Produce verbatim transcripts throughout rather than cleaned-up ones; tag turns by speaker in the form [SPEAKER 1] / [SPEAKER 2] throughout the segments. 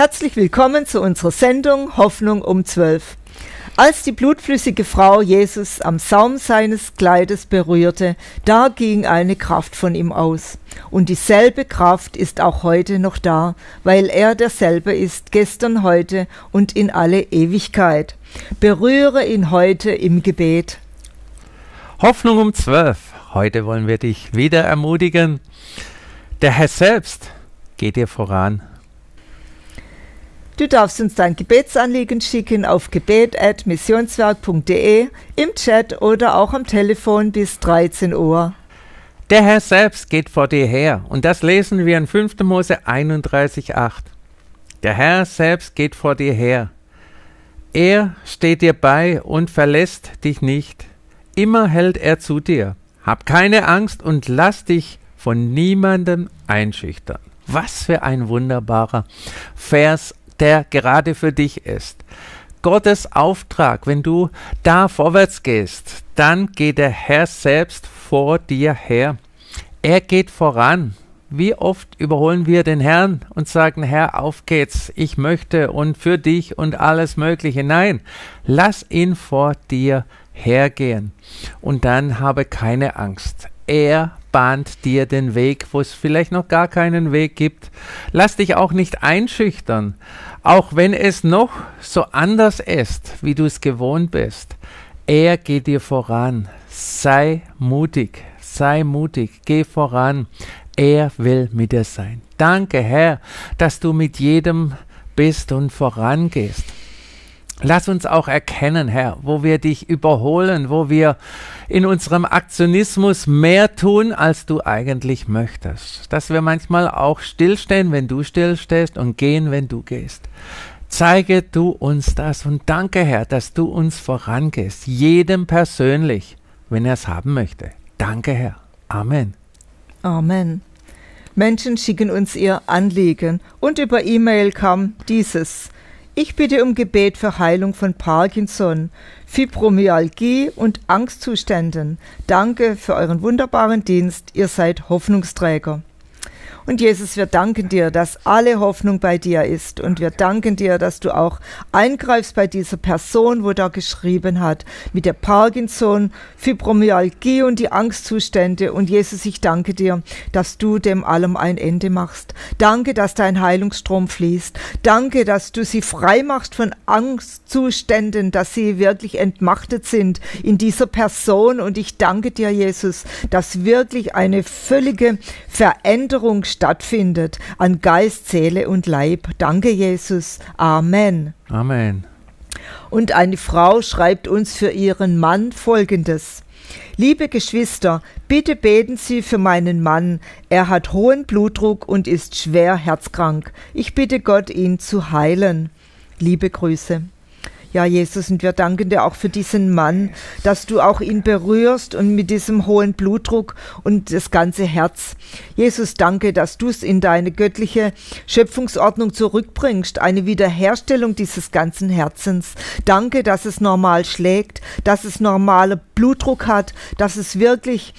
[SPEAKER 1] Herzlich willkommen zu unserer Sendung Hoffnung um zwölf. Als die blutflüssige Frau Jesus am Saum seines Kleides berührte, da ging eine Kraft von ihm aus. Und dieselbe Kraft ist auch heute noch da, weil er derselbe ist, gestern, heute und in alle Ewigkeit. Berühre ihn heute im Gebet.
[SPEAKER 2] Hoffnung um zwölf. Heute wollen wir dich wieder ermutigen. Der Herr selbst geht dir voran.
[SPEAKER 1] Du darfst uns dein Gebetsanliegen schicken auf gebet at missionswerk punkt de, im Chat oder auch am Telefon bis dreizehn Uhr.
[SPEAKER 2] Der Herr selbst geht vor dir her. Und das lesen wir in fünfter Mose einunddreißig acht. Der Herr selbst geht vor dir her. Er steht dir bei und verlässt dich nicht. Immer hält er zu dir. Hab keine Angst und lass dich von niemandem einschüchtern. Was für ein wunderbarer Vers, der gerade für dich ist. Gottes Auftrag, wenn du da vorwärts gehst, dann geht der Herr selbst vor dir her. Er geht voran. Wie oft überholen wir den Herrn und sagen, Herr, auf geht's, ich möchte und für dich und alles Mögliche. Nein, lass ihn vor dir hergehen und dann habe keine Angst. Er bahnt dir den Weg, wo es vielleicht noch gar keinen Weg gibt. Lass dich auch nicht einschüchtern, auch wenn es noch so anders ist, wie du es gewohnt bist. Er geht dir voran. Sei mutig, sei mutig, geh voran. Er will mit dir sein. Danke, Herr, dass du mit jedem bist und vorangehst. Lass uns auch erkennen, Herr, wo wir dich überholen, wo wir in unserem Aktionismus mehr tun, als du eigentlich möchtest. Dass wir manchmal auch stillstehen, wenn du stillstehst und gehen, wenn du gehst. Zeige du uns das und danke, Herr, dass du uns vorangehst, jedem persönlich, wenn er es haben möchte. Danke, Herr. Amen.
[SPEAKER 1] Amen. Menschen schicken uns ihr Anliegen und über E-Mail kam dieses: Ich bitte um Gebet für Heilung von Parkinson, Fibromyalgie und Angstzuständen. Danke für euren wunderbaren Dienst, ihr seid Hoffnungsträger. Und Jesus, wir danken dir, dass alle Hoffnung bei dir ist. Und wir danken dir, dass du auch eingreifst bei dieser Person, wo da geschrieben hat, mit der Parkinson, Fibromyalgie und die Angstzustände. Und Jesus, ich danke dir, dass du dem allem ein Ende machst. Danke, dass dein Heilungsstrom fließt. Danke, dass du sie frei machst von Angstzuständen, dass sie wirklich entmachtet sind in dieser Person. Und ich danke dir, Jesus, dass wirklich eine völlige Veränderung stattfindet an Geist, Seele und Leib. Danke, Jesus. Amen.
[SPEAKER 2] Amen.
[SPEAKER 1] Und eine Frau schreibt uns für ihren Mann Folgendes: Liebe Geschwister, bitte beten Sie für meinen Mann. Er hat hohen Blutdruck und ist schwer herzkrank. Ich bitte Gott, ihn zu heilen. Liebe Grüße. Ja, Jesus, und wir danken dir auch für diesen Mann, dass du auch ihn berührst und mit diesem hohen Blutdruck und das ganze Herz. Jesus, danke, dass du es in deine göttliche Schöpfungsordnung zurückbringst, eine Wiederherstellung dieses ganzen Herzens. Danke, dass es normal schlägt, dass es normalen Blutdruck hat, dass es wirklich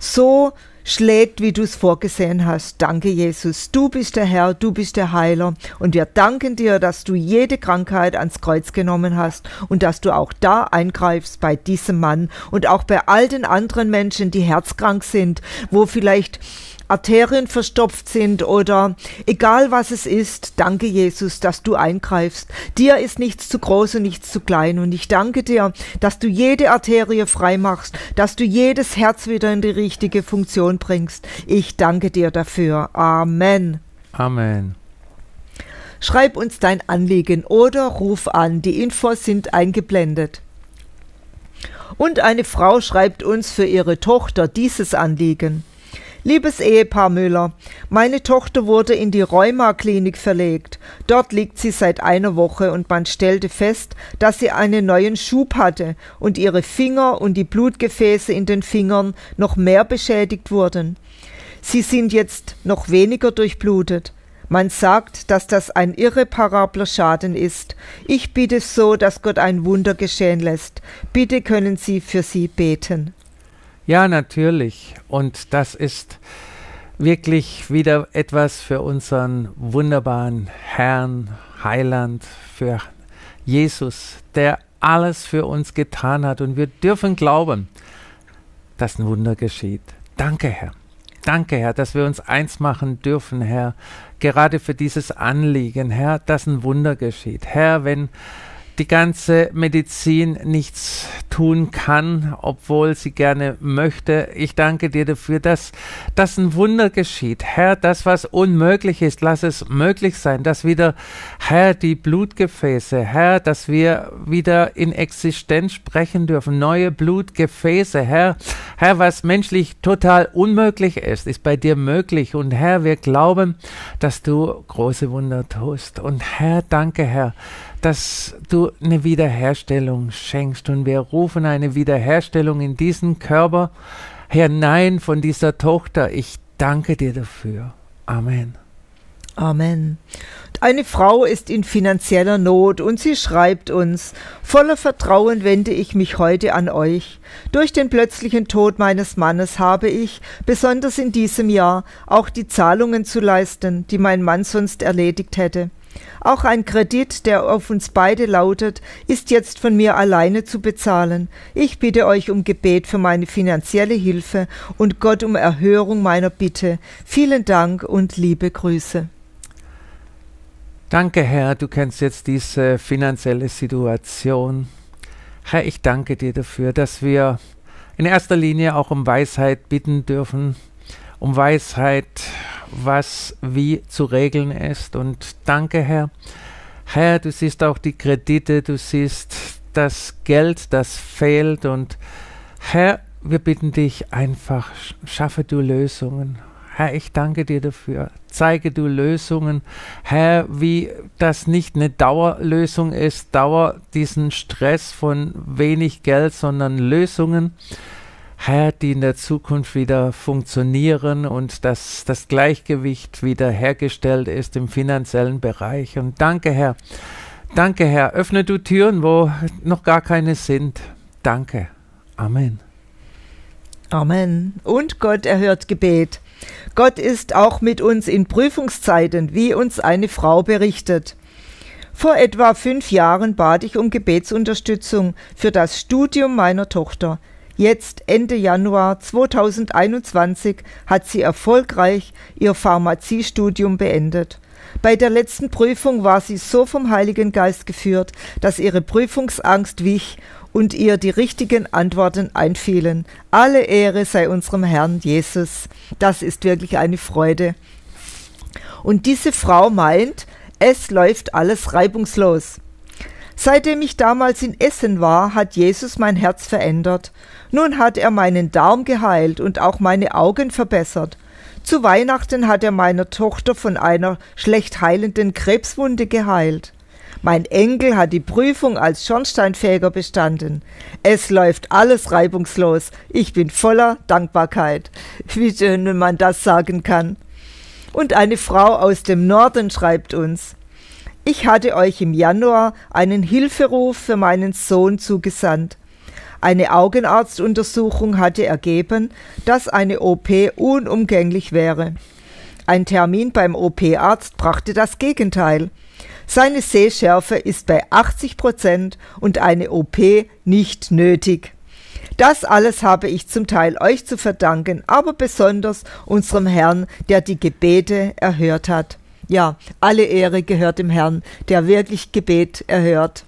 [SPEAKER 1] so schlägt, wie du es vorgesehen hast. Danke, Jesus. Du bist der Herr, du bist der Heiler. Und wir danken dir, dass du jede Krankheit ans Kreuz genommen hast und dass du auch da eingreifst bei diesem Mann und auch bei all den anderen Menschen, die herzkrank sind, wo vielleicht Arterien verstopft sind oder egal was es ist. Danke, Jesus, dass du eingreifst. Dir ist nichts zu groß und nichts zu klein. Und ich danke dir, dass du jede Arterie frei machst, dass du jedes Herz wieder in die richtige Funktion bringst. Ich danke dir dafür. Amen.
[SPEAKER 2] Amen.
[SPEAKER 1] Schreib uns dein Anliegen oder ruf an. Die Infos sind eingeblendet. Und eine Frau schreibt uns für ihre Tochter dieses Anliegen: Liebes Ehepaar Müller, meine Tochter wurde in die Rheuma-Klinik verlegt. Dort liegt sie seit einer Woche und man stellte fest, dass sie einen neuen Schub hatte und ihre Finger und die Blutgefäße in den Fingern noch mehr beschädigt wurden. Sie sind jetzt noch weniger durchblutet. Man sagt, dass das ein irreparabler Schaden ist. Ich bitte so, dass Gott ein Wunder geschehen lässt. Bitte können Sie für sie beten.
[SPEAKER 2] Ja, natürlich. Und das ist wirklich wieder etwas für unseren wunderbaren Herrn, Heiland, für Jesus, der alles für uns getan hat. Und wir dürfen glauben, dass ein Wunder geschieht. Danke, Herr. Danke, Herr, dass wir uns eins machen dürfen, Herr, gerade für dieses Anliegen, Herr, dass ein Wunder geschieht. Herr, wenn die ganze Medizin nichts tun kann, obwohl sie gerne möchte. Ich danke dir dafür, dass, dass ein Wunder geschieht. Herr, das, was unmöglich ist, lass es möglich sein, dass wieder, Herr, die Blutgefäße, Herr, dass wir wieder in Existenz sprechen dürfen, neue Blutgefäße, Herr, Herr, was menschlich total unmöglich ist, ist bei dir möglich. Und Herr, wir glauben, dass du große Wunder tust. Und Herr, danke, Herr, dass du eine Wiederherstellung schenkst, und wir rufen eine Wiederherstellung in diesen Körper hinein von dieser Tochter. Ich danke dir dafür. Amen.
[SPEAKER 1] Amen. Eine Frau ist in finanzieller Not und sie schreibt uns: Voller Vertrauen wende ich mich heute an euch. Durch den plötzlichen Tod meines Mannes habe ich, besonders in diesem Jahr, auch die Zahlungen zu leisten, die mein Mann sonst erledigt hätte. Auch ein Kredit, der auf uns beide lautet, ist jetzt von mir alleine zu bezahlen. Ich bitte euch um Gebet für meine finanzielle Hilfe und Gott um Erhörung meiner Bitte. Vielen Dank und liebe Grüße.
[SPEAKER 2] Danke, Herr, du kennst jetzt diese finanzielle Situation. Herr, ich danke dir dafür, dass wir in erster Linie auch um Weisheit bitten dürfen, um Weisheit, was wie zu regeln ist. Und danke, Herr. Herr, du siehst auch die Kredite, du siehst das Geld, das fehlt. Und Herr, wir bitten dich einfach, schaffe du Lösungen. Herr, ich danke dir dafür. Zeige du Lösungen. Herr, wie das nicht eine Dauerlösung ist, Dauer diesen Stress von wenig Geld, sondern Lösungen, Herr, die in der Zukunft wieder funktionieren und dass das Gleichgewicht wieder hergestellt ist im finanziellen Bereich. Und danke, Herr. Danke, Herr. Öffne du Türen, wo noch gar keine sind. Danke. Amen.
[SPEAKER 1] Amen. Und Gott erhört Gebet. Gott ist auch mit uns in Prüfungszeiten, wie uns eine Frau berichtet. Vor etwa fünf Jahren bat ich um Gebetsunterstützung für das Studium meiner Tochter. Jetzt, Ende Januar zweitausendeinundzwanzig, hat sie erfolgreich ihr Pharmaziestudium beendet. Bei der letzten Prüfung war sie so vom Heiligen Geist geführt, dass ihre Prüfungsangst wich und ihr die richtigen Antworten einfielen. Alle Ehre sei unserem Herrn Jesus. Das ist wirklich eine Freude. Und diese Frau meint, es läuft alles reibungslos. Seitdem ich damals in Essen war, hat Jesus mein Herz verändert. Nun hat er meinen Darm geheilt und auch meine Augen verbessert. Zu Weihnachten hat er meiner Tochter von einer schlecht heilenden Krebswunde geheilt. Mein Enkel hat die Prüfung als Schornsteinfeger bestanden. Es läuft alles reibungslos. Ich bin voller Dankbarkeit. Wie schön, wenn man das sagen kann. Und eine Frau aus dem Norden schreibt uns: Ich hatte euch im Januar einen Hilferuf für meinen Sohn zugesandt. Eine Augenarztuntersuchung hatte ergeben, dass eine O P unumgänglich wäre. Ein Termin beim O P-Arzt brachte das Gegenteil. Seine Sehschärfe ist bei achtzig Prozent und eine O P nicht nötig. Das alles habe ich zum Teil euch zu verdanken, aber besonders unserem Herrn, der die Gebete erhört hat. Ja, alle Ehre gehört dem Herrn, der wirklich Gebet erhört.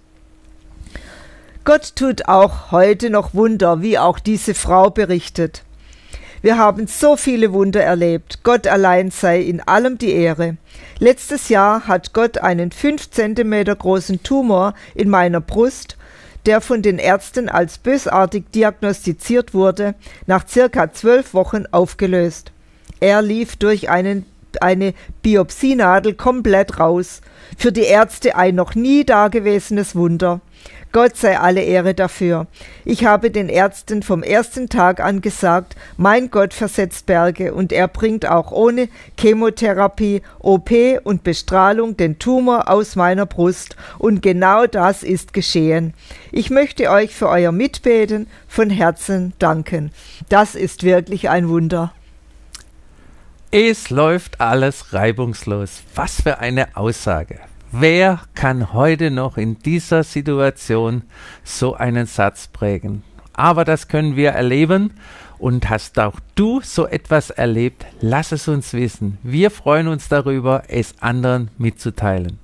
[SPEAKER 1] Gott tut auch heute noch Wunder, wie auch diese Frau berichtet. Wir haben so viele Wunder erlebt. Gott allein sei in allem die Ehre. Letztes Jahr hat Gott einen fünf Zentimeter großen Tumor in meiner Brust, der von den Ärzten als bösartig diagnostiziert wurde, nach circa zwölf Wochen aufgelöst. Er lief durch einen, eine Biopsienadel komplett raus. Für die Ärzte ein noch nie dagewesenes Wunder. Gott sei alle Ehre dafür. Ich habe den Ärzten vom ersten Tag an gesagt, mein Gott versetzt Berge und er bringt auch ohne Chemotherapie, O P und Bestrahlung den Tumor aus meiner Brust und genau das ist geschehen. Ich möchte euch für euer Mitbeten von Herzen danken. Das ist wirklich ein Wunder.
[SPEAKER 2] Es läuft alles reibungslos. Was für eine Aussage. Wer kann heute noch in dieser Situation so einen Satz prägen? Aber das können wir erleben. Und hast auch du so etwas erlebt? Lass es uns wissen. Wir freuen uns darüber, es anderen mitzuteilen.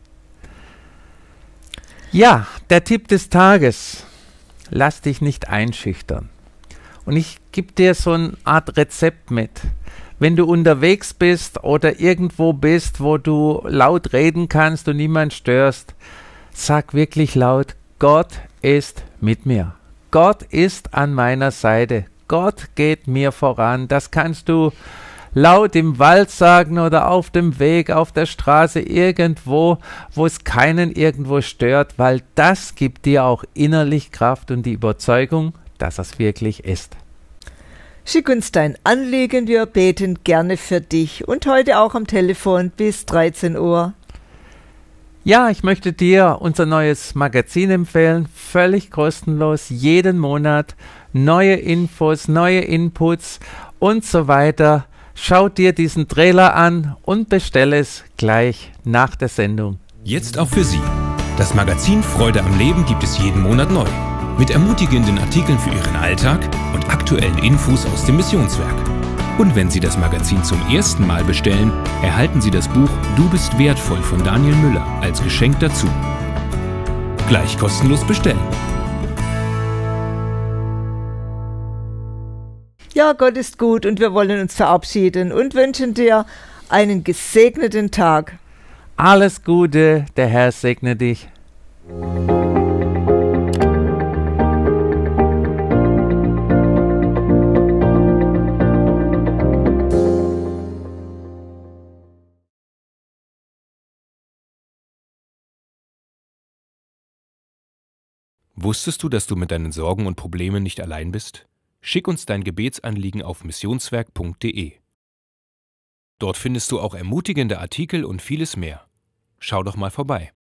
[SPEAKER 2] Ja, der Tipp des Tages. Lass dich nicht einschüchtern. Und ich gebe dir so eine Art Rezept mit. Wenn du unterwegs bist oder irgendwo bist, wo du laut reden kannst und niemand störst, sag wirklich laut, Gott ist mit mir. Gott ist an meiner Seite. Gott geht mir voran. Das kannst du laut im Wald sagen oder auf dem Weg, auf der Straße, irgendwo, wo es keinen irgendwo stört, weil das gibt dir auch innerlich Kraft und die Überzeugung, dass es wirklich ist.
[SPEAKER 1] Schick uns dein Anliegen, wir beten gerne für dich und heute auch am Telefon bis dreizehn Uhr.
[SPEAKER 2] Ja, ich möchte dir unser neues Magazin empfehlen, völlig kostenlos, jeden Monat, neue Infos, neue Inputs und so weiter. Schau dir diesen Trailer an und bestell es gleich nach der Sendung.
[SPEAKER 3] Jetzt auch für Sie. Das Magazin Freude am Leben gibt es jeden Monat neu. Mit ermutigenden Artikeln für Ihren Alltag und aktuellen Infos aus dem Missionswerk. Und wenn Sie das Magazin zum ersten Mal bestellen, erhalten Sie das Buch Du bist wertvoll von Daniel Müller als Geschenk dazu. Gleich kostenlos bestellen.
[SPEAKER 1] Ja, Gott ist gut und wir wollen uns verabschieden und wünschen dir einen gesegneten Tag.
[SPEAKER 2] Alles Gute, der Herr segne dich.
[SPEAKER 3] Wusstest du, dass du mit deinen Sorgen und Problemen nicht allein bist? Schick uns dein Gebetsanliegen auf missionswerk punkt de. Dort findest du auch ermutigende Artikel und vieles mehr. Schau doch mal vorbei.